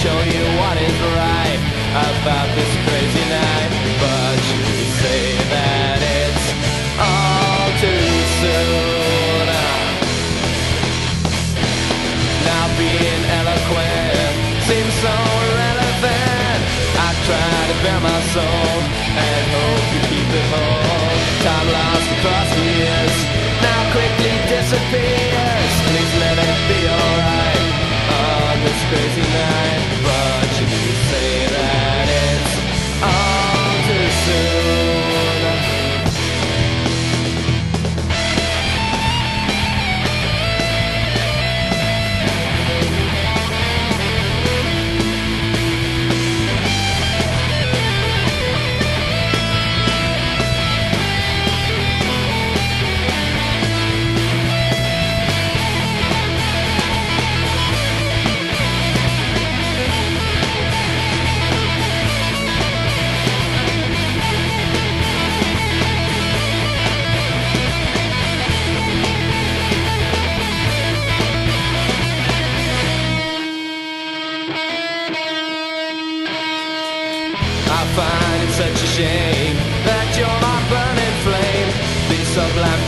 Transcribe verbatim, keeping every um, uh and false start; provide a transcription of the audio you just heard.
show you what is right about this crazy night. But you say that it's all too soon. Now being eloquent seems so irrelevant. I try to bare my soul and hope you keep it whole. Time lost across the years now quickly disappears. Please let it be alright on this crazy night. But you do say that it's all too soon. I find it such a shame that you're my burning flame, be so blind